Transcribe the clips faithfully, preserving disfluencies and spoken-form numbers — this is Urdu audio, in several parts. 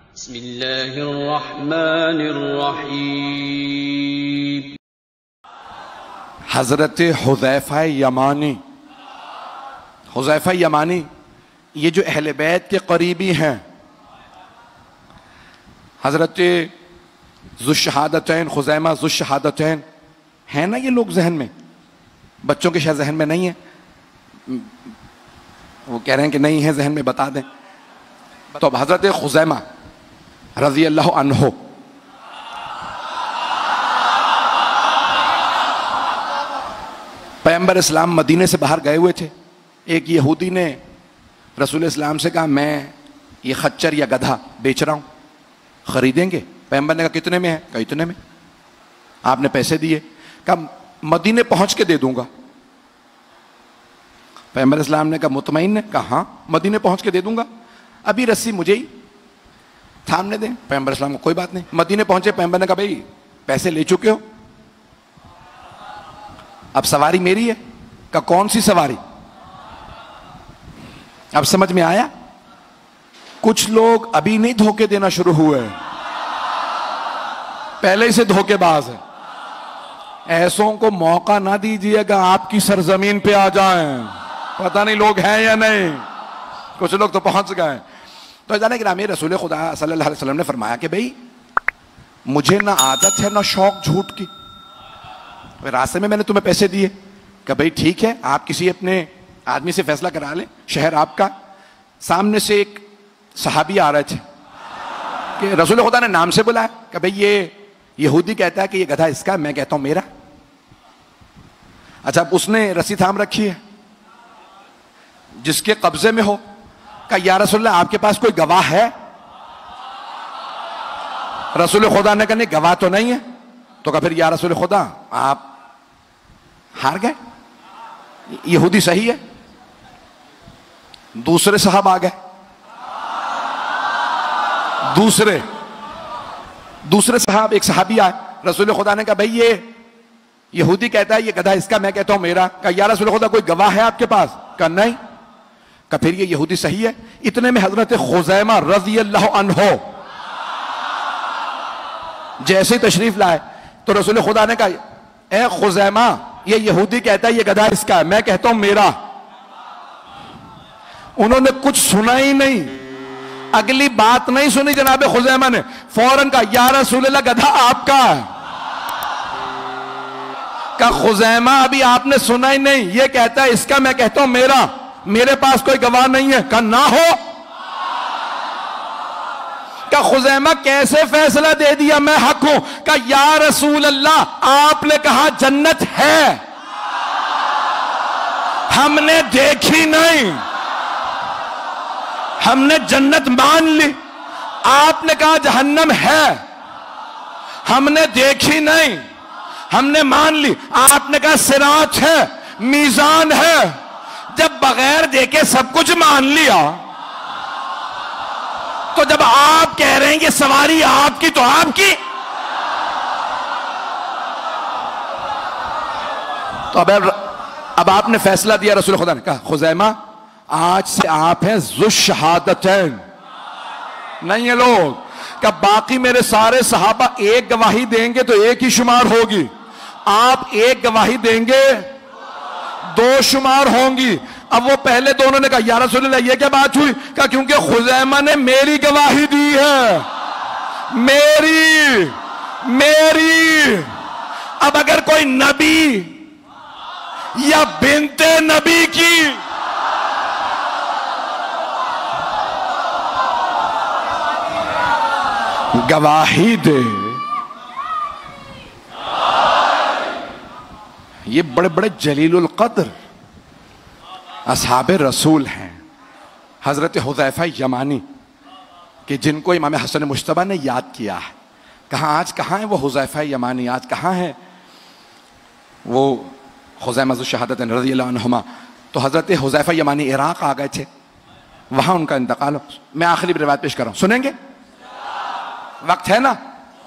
بسم اللہ الرحمن الرحیم. حضرت حذیفہ یمانی حذیفہ یمانی یہ جو اہل بیت کے قریبی ہیں، حضرت ذو الشہادتین خزیمہ ذو الشہادتین ہیں نا یہ لوگ ذہن میں، بچوں کے شاید ذہن میں نہیں ہے، وہ کہہ رہے ہیں کہ نہیں ہے ذہن میں، بتا دیں. تو اب حضرت خزیمہ رضی اللہ عنہ پیغمبر اسلام مدینے سے باہر گئے ہوئے تھے. ایک یہودی نے رسول اسلام سے کہا میں یہ خچر یا گدھا بیچ رہا ہوں، خریدیں گے؟ پیغمبر نے کہا کتنے میں ہے؟ کہا اتنے میں. آپ نے پیسے دیے، کہا مدینے پہنچ کے دے دوں گا. پیغمبر اسلام نے کہا مطمئن ہے؟ کہا ہاں مدینے پہنچ کے دے دوں گا، ابھی رسی مجھے ہی تھامنے دیں. پیغمبر اسلام کو کوئی بات نہیں. مدینے پہنچے، پیغمبر نے کہا بھائی پیسے لے چکے ہو، اب سواری میری ہے. کہا کون سی سواری؟ اب سمجھ میں آیا؟ کچھ لوگ ابھی نہیں دھوکے دینا شروع ہوئے، پہلے ہی سے دھوکے باز ہیں. ایسوں کو موقع نہ دیجیے گا آپ کی سرزمین پہ آ جائیں. پتہ نہیں لوگ ہیں یا نہیں، کچھ لوگ تو پہنچ گئے. تو جانے کہ نامی رسول خدا صلی اللہ علیہ وسلم نے فرمایا کہ بھئی مجھے نہ عادت ہے نہ شوق جھوٹ کی. راستے میں میں نے تمہیں پیسے دیے کہ بھئی ٹھیک ہے آپ کسی اپنے آدمی سے فیصلہ کرا لیں، شہر آپ کا. سامنے سے ایک صحابی آ رہے تھے کہ رسول خدا نے نام سے بلایا کہ بھئی یہ یہودی کہتا ہے کہ یہ گدھا اس کا، میں کہتا ہوں میرا. اچھا اب اس نے رسی تھام رکھی ہے جس کے قبضے میں ہو. کہا یا رسول اللہ آپ کے پاس کوئی گواہ ہے؟ رسول خدا نے کہا نہیں گواہ تو نہیں ہے. تو کہا پھر یا رسول خدا آپ ہار گئے، یہودی صحیح ہے. دوسرے صاحب آ گئے، دوسرے دوسرے صاحب ایک صحابی آئے. رسول خدا نے کہا بھئی یہ یہودی کہتا ہے یہ گدھا اس کا، میں کہتا ہوں میرا. کہا یا رسول خدا کوئی گواہ ہے آپ کے پاس؟ کہا نہیں. کہا پھر یہ یہودی صحیح ہے. اتنے میں حضرت خزیمہ رضی اللہ عنہ جیسے تشریف لائے تو رسول خدا نے کہا اے خزیمہ یہ یہودی کہتا ہے یہ گدھا اس کا ہے، میں کہتا ہوں میرا. انہوں نے کچھ سنا ہی نہیں، اگلی بات نہیں سنی جناب خزیمہ نے، فوراً کہا یا رسول اللہ گدھا آپ کا ہے. کہا خزیمہ ابھی آپ نے سنا ہی نہیں، یہ کہتا ہے اس کا، میں کہتا ہوں میرا، میرے پاس کوئی گواہ نہیں ہے. کہا نہ ہو. کہا خزیمہ کیسے فیصلہ دے دیا میں حق ہوں؟ کہا یا رسول اللہ آپ نے کہا جنت ہے، ہم نے دیکھی نہیں، ہم نے جنت مان لی. آپ نے کہا جہنم ہے، ہم نے دیکھی نہیں، ہم نے مان لی. آپ نے کہا صراط ہے، میزان ہے. جب بغیر دیکھے سب کچھ مان لیا تو جب آپ کہہ رہے ہیں کہ سواری آپ کی تو آپ کی. تو اب اب آپ نے فیصلہ دیا. رسول خدا نے کہا خزیمہ آج سے آپ ہیں ذو الشہادتین. نہیں ہے لوگ کہ باقی میرے سارے صحابہ ایک گواہی دیں گے تو ایک ہی شمار ہوگی، آپ ایک گواہی دیں گے دو شمار ہوں گی. اب وہ پہلے دونوں نے کہا یا رسول اللہ یہ کیا بات ہوئی؟ کہا کیونکہ خزیمہ نے میری گواہی دی ہے، میری میری اب اگر کوئی نبی یا بنت نبی کی گواہی دے، یہ بڑے بڑے جلیل القدر اصحاب رسول ہیں. حضرت حذیفہ یمانی کہ جن کو امام حسن مجتبی نے یاد کیا ہے. کہاں آج کہاں ہے وہ حذیفہ یمانی؟ آج کہاں ہے وہ خزیمہ ذو الشہادتین رضی اللہ عنہما؟ تو حضرت حذیفہ یمانی عراق آ گئے تھے، وہاں ان کا انتقال ہو. میں آخری روایت پیش کر رہا ہوں، سنیں گے؟ وقت ہے نا؟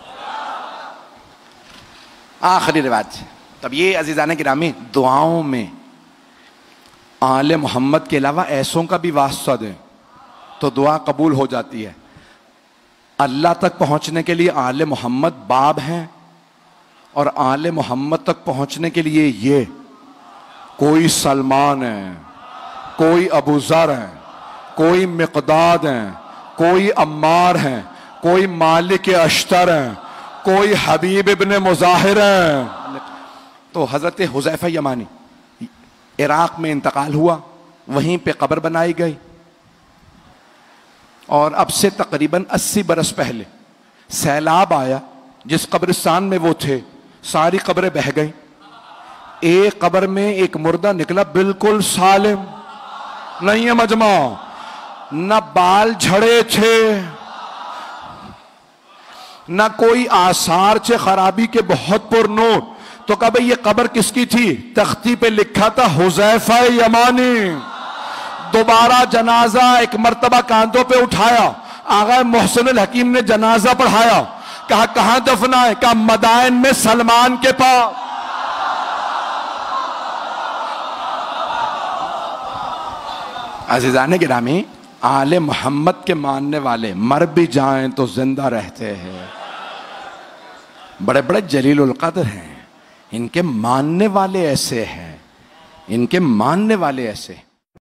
آخری روایت. تب یہ عزیزان گرامی دعاؤں میں آل محمد کے علاوہ ایسوں کا بھی واسطہ دیں تو دعا قبول ہو جاتی ہے. اللہ تک پہنچنے کے لیے آل محمد باب ہیں، اور آل محمد تک پہنچنے کے لیے یہ کوئی سلمان ہے، کوئی ابو ذر ہے، کوئی مقداد ہیں، کوئی عمار ہیں، کوئی مالک اشتر ہیں، کوئی حبیب ابن مظاہر ہیں۔ تو حضرت حذیفہ یمانی عراق میں انتقال ہوا، وہیں پہ قبر بنائی گئی، اور اب سے تقریباً اسی برس پہلے سیلاب آیا، جس قبرستان میں وہ تھے ساری قبریں بہہ گئیں، ایک قبر میں ایک مردہ نکلا بالکل سالم، نہیں ہے مجمع، نہ بال جھڑے تھے، نہ کوئی آثار تھے خرابی کے، بہت پر نور۔ تو کہا بھئی یہ قبر کس کی تھی؟ تختی پہ لکھا تھا حذیفہ یمانی۔ دوبارہ جنازہ ایک مرتبہ کاندھوں پہ اٹھایا، آغا محسن الحکیم نے جنازہ پڑھایا، کہا کہاں دفنا ہے؟ کہا مدائن میں سلمان کے پاس۔ عزیزان گرامی، آل محمد کے ماننے والے مر بھی جائیں تو زندہ رہتے ہیں، بڑے بڑے جلیل القدر ہیں، ان کے ماننے والے ایسے ہیں، ان کے ماننے والے ایسے ہیں۔